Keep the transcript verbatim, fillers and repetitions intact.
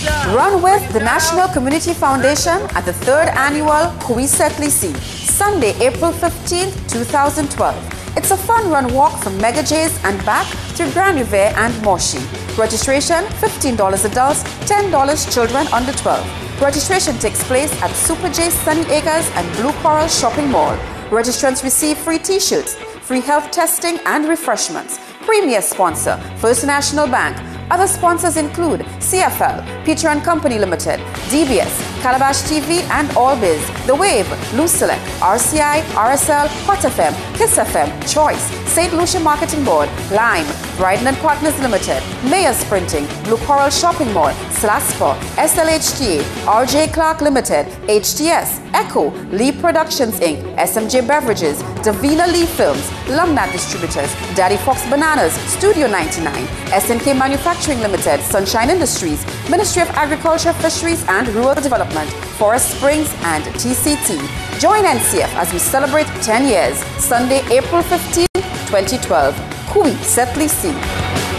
Run with the National Community Foundation at the third annual Kui Set Lisi, Sunday, April fifteenth, two thousand twelve. It's a fun run walk from Mega J's and back to Grand Riviere and Moshi. Registration fifteen dollars adults, ten dollars children under twelve. Registration takes place at Super J Sunny Acres and Blue Coral Shopping Mall. Registrants receive free t-shirts, free health testing and refreshments. Premier sponsor, First National Bank. Other sponsors include C F L, Peter and Company Limited, D B S, Calabash T V and Allbiz, The Wave, Lucelec, R C I, R S L, Hot F M, Kiss F M, Choice, Saint Lucia Marketing Board, Lime, Bryden and Partners Limited, Mayors Printing, Blue Coral Shopping Mall, Slasper, S L H T A, R J Clark Limited, H T S, Echo, Lee Productions Incorporated, S M J Beverages, Davina Lee Films, Lumnat Distributors, Daddy Fox Bananas, Studio ninety-nine, S N K Manufacturing Limited, Sunshine Industries, Ministry of Agriculture, Fisheries and Rural Development, Forest Springs and T C T. Join N C F as we celebrate ten years, Sunday, April fifteenth, twenty twelve. Kui Set Lisi.